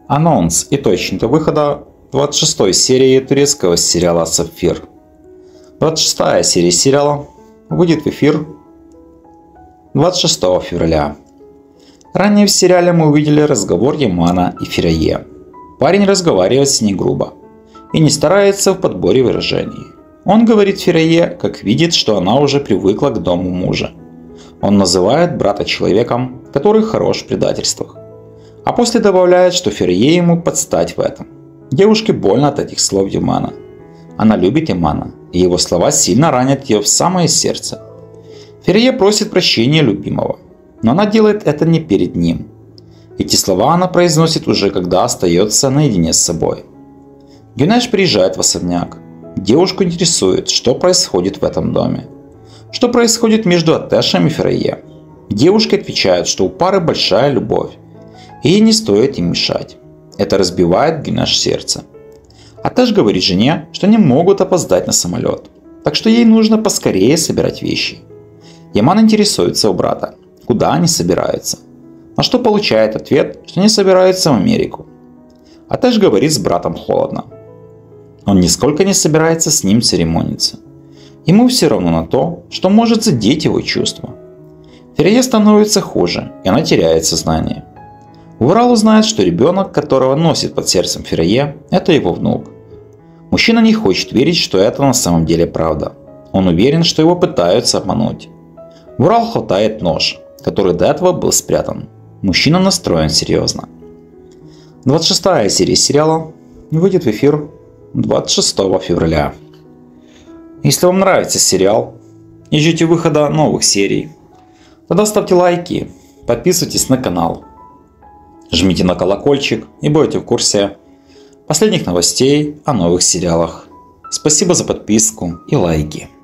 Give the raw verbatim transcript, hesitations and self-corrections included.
Анонс и точная дата выхода двадцать шестой серии турецкого сериала «Сапфир». двадцать шестая серия сериала выйдет в эфир двадцать шестого февраля. Ранее в сериале мы увидели разговор Ямана и Фирае. Парень разговаривает с ней грубо и не старается в подборе выражений. Он говорит Фирае, как видит, что она уже привыкла к дому мужа. Он называет брата человеком, который хорош в предательствах. А после добавляет, что Фирае ему подстать в этом. Девушке больно от этих слов Ямана. Она любит Ямана, и его слова сильно ранят ее в самое сердце. Фирае просит прощения любимого, но она делает это не перед ним. Эти слова она произносит уже когда остается наедине с собой. Гюнеш приезжает в особняк. Девушку интересует, что происходит в этом доме. Что происходит между Атешем и Фирае. Девушка отвечает, что у пары большая любовь, и ей не стоит им мешать. Это разбивает Гюнеш сердце. Атеш говорит жене, что не могут опоздать на самолет, так что ей нужно поскорее собирать вещи. Яман интересуется у брата, куда они собираются, на что получает ответ, что они собираются в Америку. Атеш говорит с братом холодно. Он нисколько не собирается с ним церемониться. Ему все равно на то, что может задеть его чувства. Фирае становится хуже, и она теряет сознание. Урал узнает, что ребенок, которого носит под сердцем Фирае, это его внук. Мужчина не хочет верить, что это на самом деле правда. Он уверен, что его пытаются обмануть. Урал хватает нож, который до этого был спрятан. Мужчина настроен серьезно. двадцать шестая серия сериала выйдет в эфир двадцать шестого февраля. Если вам нравится сериал и ждете выхода новых серий, тогда ставьте лайки, подписывайтесь на канал, жмите на колокольчик и будете в курсе последних новостей о новых сериалах. Спасибо за подписку и лайки.